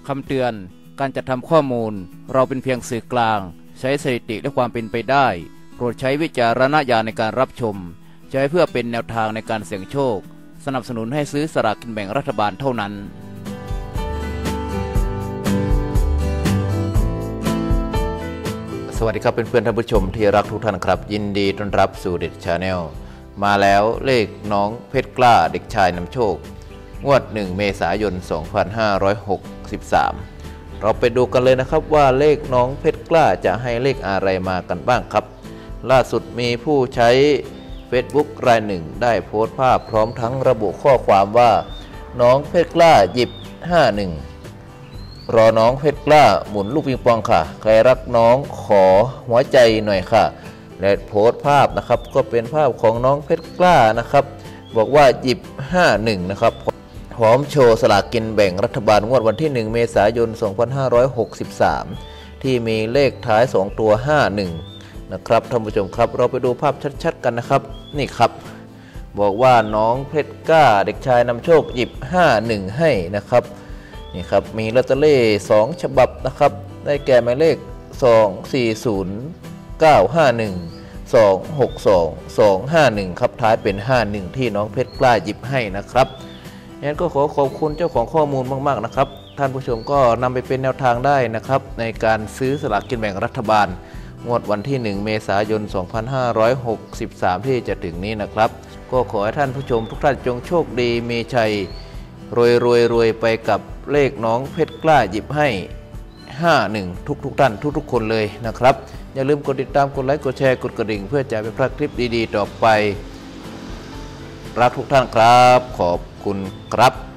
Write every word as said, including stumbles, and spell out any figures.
คำเตือนการจัดทำข้อมูลเราเป็นเพียงสื่อกลางใช้สถิติและความเป็นไปได้โปรดใช้วิจารณญาณในการรับชมใช้เพื่อเป็นแนวทางในการเสี่ยงโชคสนับสนุนให้ซื้อสลากกินแบ่งรัฐบาลเท่านั้นสวัสดีครับเพื่อนๆท่านผู้ชมที่รักทุกท่านครับยินดีต้อนรับสู่เด็ดชาแนลมาแล้วเลขน้องเพชรกล้าเด็กชายนำโชคงวดหนึ่งเมษายนสองพันห้าร้อยหกสิบสามเราไปดูกันเลยนะครับว่าเลขน้องเพชรกล้าจะให้เลขอะไรมากันบ้างครับล่าสุดมีผู้ใช้ Facebook รายหนึ่งได้โพสต์ภาพพร้อมทั้งระบุข้อความว่าน้องเพชรกล้าหยิบห้าหนึ่งรอน้องเพชรกล้าหมุนลูกปิงปองค่ะใครรักน้องขอหัวใจหน่อยค่ะและโพสต์ภาพนะครับก็เป็นภาพของน้องเพชรกล้านะครับบอกว่าหยิบห้าหนึ่งนะครับพร้อมโชว์สลากกินแบ่งรัฐบาลงวดวันที่หนึ่งเมษายนสองพันห้าร้อยหกสิบสามที่มีเลขท้ายสองตัวห้าหนึ่งนะครับท่านผู้ชมครับเราไปดูภาพชัดๆกันนะครับนี่ครับบอกว่าน้องเพชรกล้าเด็กชายนำโชคหยิบห้าหนึ่งให้นะครับนี่ครับมีลอตเตอรี่สองฉบับนะครับได้แก่หมายเลขสอง สี่ ศูนย์ เก้า ห้า หนึ่ง สอง หก สอง สอง ห้า หนึ่งครับท้ายเป็นห้าหนึ่งที่น้องเพชรกล้าหยิบให้นะครับงั้นก็ขอขอบคุณเจ้าของข้อมูลมากๆนะครับท่านผู้ชมก็นำไปเป็นแนวทางได้นะครับในการซื้อสลากกินแบ่งรัฐบาลงวดวันที่หนึ่งเมษายนสองพันห้าร้อยหกสิบสามที่จะถึงนี้นะครับก็ขอให้ท่านผู้ชมทุกท่านจงโชคดีมีชัยรวยรวยรวยไปกับเลขน้องเพชรกล้าหยิบให้ห้าหนึ่งทุกทุกท่านทุกทุกคนเลยนะครับอย่าลืมกดติดตามกดไลค์กดแชร์กดกระดิ่งเพื่อจะไปพลาดคลิปดีๆต่อไปรักทุกท่านครับขอบคุณครับ